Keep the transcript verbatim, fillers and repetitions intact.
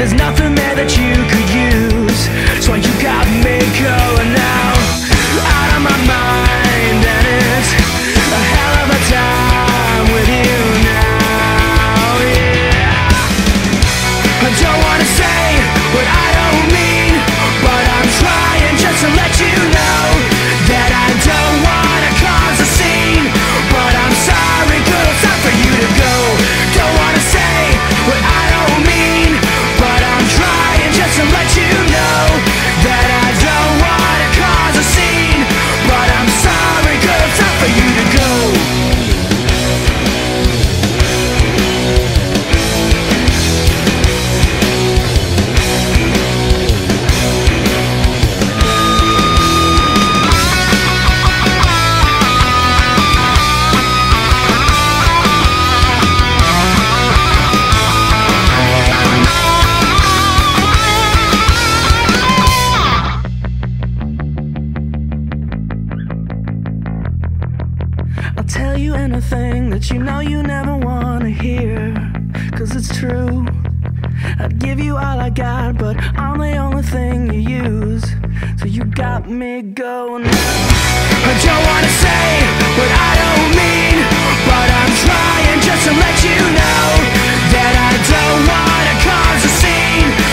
there's nothing there that you could use. So you got me going now, out of my mind, and it's a hell of a time with you now, yeah. I don't wanna say what I don't mean, but I'm trying just to let you know that I don't wanna cause a scene. But I'm sorry, girl, it's time for you to go. Don't wanna say what I don't mean, but I'm trying just to let you know that I don't wanna cause a scene. But I'm sorry, girl, it's time for you to go. I'll tell you anything that you know you never wanna hear, 'cause it's true. I'd give you all I got, but I'm the only thing you use. So you got me going. I don't wanna say what I don't mean, but I'm trying just to let you know that I don't wanna cause a scene.